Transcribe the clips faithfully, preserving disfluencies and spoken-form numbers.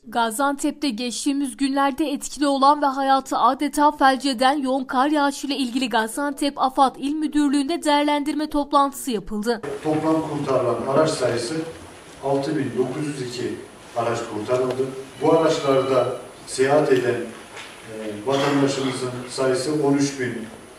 Gaziantep'te geçtiğimiz günlerde etkili olan ve hayatı adeta felç eden yoğun kar yağışıyla ilgili Gaziantep AFAD İl Müdürlüğü'nde değerlendirme toplantısı yapıldı. Toplam kurtarılan araç sayısı altı bin dokuz yüz iki araç kurtarıldı. Bu araçlarda seyahat eden e, vatandaşımızın sayısı on üç bin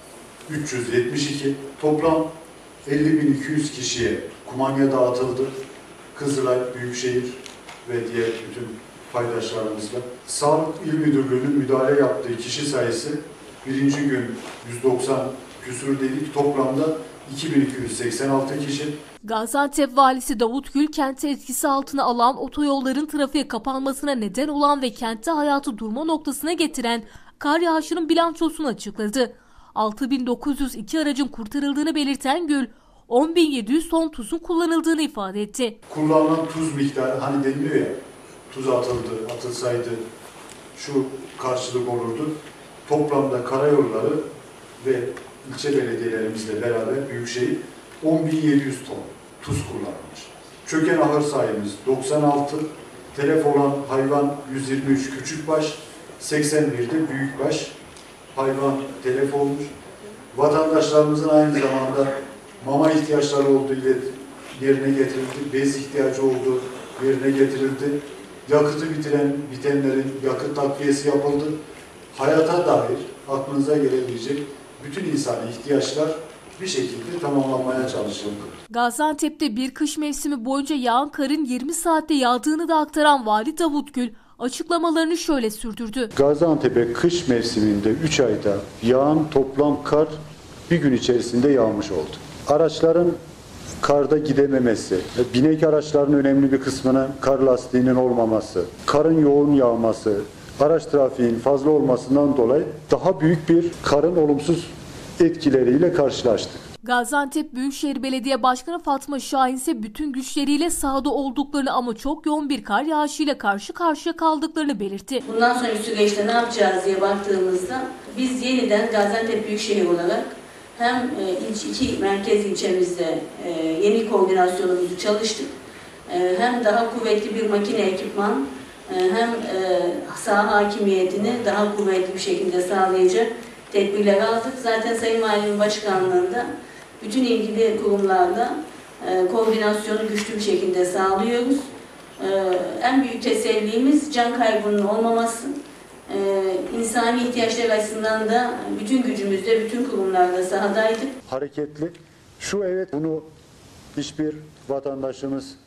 üç yüz yetmiş iki. Toplam elli bin iki yüz kişiye kumanya dağıtıldı. Kızılay, Büyükşehir ve diğer bütün paydaşlarımızla. Sağlık İl Müdürlüğü'nün müdahale yaptığı kişi sayısı birinci gün yüz doksan küsur dedik, toplamda iki bin iki yüz seksen altı kişi. Gaziantep Valisi Davut Gül, kenti etkisi altına alan otoyolların trafiğe kapanmasına neden olan ve kentte hayatı durma noktasına getiren kar yağışının bilançosunu açıkladı. altı bin dokuz yüz iki aracın kurtarıldığını belirten Gül, on bin yedi yüz ton tuzun kullanıldığını ifade etti. Kullanılan tuz miktarı, hani deniliyor ya, tuz atıldı, atılsaydı şu karşılık olurdu. Toplamda karayolları ve ilçe belediyelerimizle beraber Büyükşehir on bin yedi yüz ton tuz kullanmış. Çöken ahır sayımız doksan altı, telef olan hayvan yüz yirmi üç küçükbaş, seksen bir de büyükbaş hayvan telef olmuş. Vatandaşlarımızın aynı zamanda mama ihtiyaçları olduğu yerine getirildi, bez ihtiyacı olduğu yerine getirildi. Yakıtı bitiren, bitenlerin yakıt takviyesi yapıldı. Hayata dair aklınıza gelebilecek bütün insani ihtiyaçlar bir şekilde tamamlanmaya çalışıldı. Gaziantep'te bir kış mevsimi boyunca yağan karın yirmi saatte yağdığını da aktaran Vali Davut Gül açıklamalarını şöyle sürdürdü. Gaziantep'e kış mevsiminde üç ayda yağan toplam kar bir gün içerisinde yağmış oldu. Araçların karda gidememesi, binek araçların önemli bir kısmının kar lastiğinin olmaması, karın yoğun yağması, araç trafiğinin fazla olmasından dolayı daha büyük bir karın olumsuz etkileriyle karşılaştık. Gaziantep Büyükşehir Belediye Başkanı Fatma Şahin ise bütün güçleriyle sahada olduklarını ama çok yoğun bir kar yağışıyla karşı karşıya kaldıklarını belirtti. Bundan sonraki süreçte ne yapacağız diye baktığımızda biz yeniden Gaziantep Büyükşehir olarak hem iki merkez ilçemizde yeni koordinasyonumuzu çalıştık, hem daha kuvvetli bir makine ekipman, hem saha hakimiyetini daha kuvvetli bir şekilde sağlayacak tedbirler aldık. Zaten Sayın Valim Başkanlığı'nda bütün ilgili kurumlarda koordinasyonu güçlü bir şekilde sağlıyoruz. En büyük tesellimiz can kaybının olmaması. Ee, insani ihtiyaçlar açısından da bütün gücümüzle, bütün kurumlarda sahadaydık. Hareketli. Şu evet, bunu hiçbir vatandaşımız